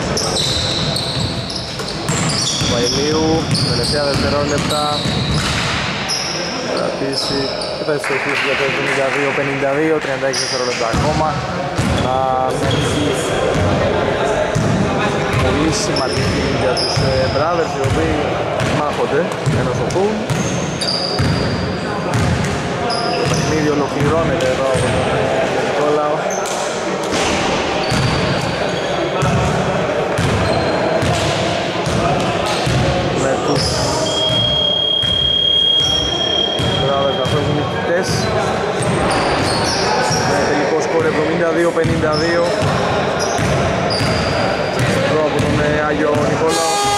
[SPEAKER 1] Βαϊλίου, τελευταία δευτερόλεπτα. Κρατήσει και θα ειστοχίσει για το εβδομήντα δύο πενήντα δύο, τριάντα έξι δευτερόλεπτα ακόμα. Να μενθεί πολύ σημαντική για τους brothers οι οποίοι μάχονται, ενωσοπούν. Το παιχνίδι ολοκληρώνεται εδώ από τον Νικόλαο. Με τους brothers να φεύγουν νικητές. Με τελικό σκορ εβδομήντα δύο πενήντα δύο. Εδώ από τον Άγιο Νικόλαο.